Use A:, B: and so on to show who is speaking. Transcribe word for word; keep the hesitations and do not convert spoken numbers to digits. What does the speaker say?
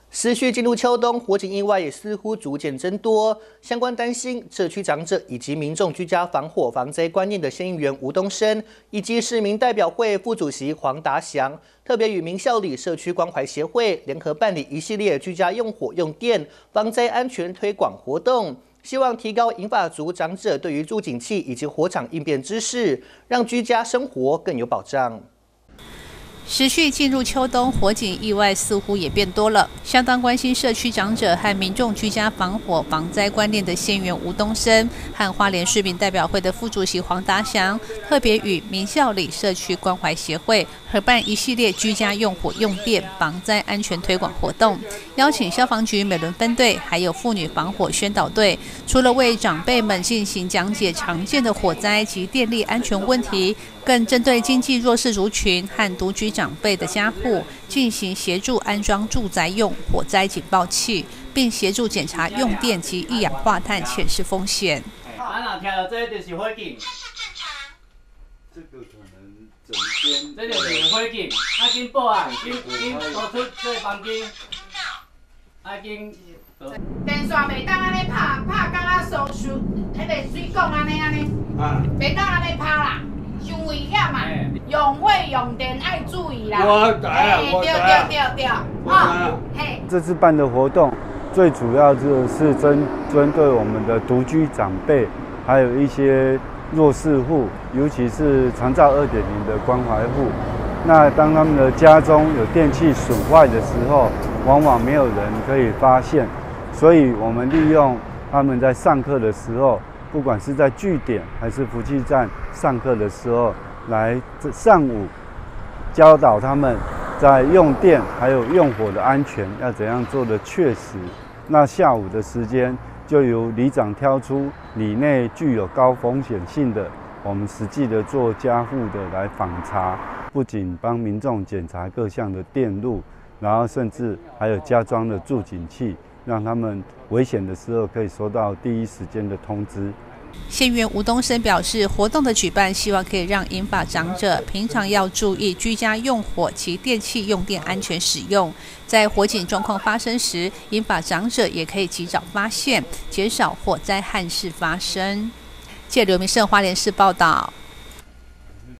A: 持续进入秋冬，火警意外也似乎逐渐增多。相关担心，社区长者以及民众居家防火防灾观念的先议员吴东升，以及市民代表会副主席黄达祥，特别与民校里社区关怀协会联合办理一系列居家用火用电防灾安全推广活动，希望提高银发族长者对于助警器以及火场应变知识，让居家生活更有保障。
B: 持续进入秋冬，火警意外似乎也变多了。相当关心社区长者和民众居家防火防灾观念的县议员吴东升和花莲市民代表会的副主席黄达祥，特别与民校里社区关怀协会合办一系列居家用火用电防灾安全推广活动，邀请消防局美仑分队还有妇女防火宣导队，除了为长辈们进行讲解常见的火灾及电力安全问题，更针对经济弱势族群和独居长辈的家户进行协助安装住宅用火灾警报器，并协助检查用电及一氧化碳显示风险。
C: 啊，若听到这就是火警。
D: 这个可能整间。
C: 这就是火警，啊，紧报案，紧紧逃出这个房间，啊，紧。
E: 电线袂当安尼拍，拍到啊烧烧，迄个水管安尼安尼，袂当安尼拍啦。 伤危险嘛，用火用电爱注意啦。
D: 我知啊，我知啊。
E: 对对对对，哦，嘿。
D: 这次办的活动，最主要就是针针对我们的独居长辈，还有一些弱势户，尤其是长照二点零的关怀户。那当他们的家中有电器损坏的时候，往往没有人可以发现，所以我们利用他们在上课的时候。 不管是在据点还是福气站上课的时候，来上午教导他们在用电还有用火的安全要怎样做的确实。那下午的时间就由里长挑出里内具有高风险性的，我们实际的做家户的来访查，不仅帮民众检查各项的电路，然后甚至还有加装的助警器。 让他们危险的时候可以收到第一时间的通知。
B: 县议员吴东升表示，活动的举办希望可以让银发长者平常要注意居家用火及电器用电安全使用，在火警状况发生时，银发长者也可以及早发现，减少火灾憾事发生。借刘明胜花莲市报道。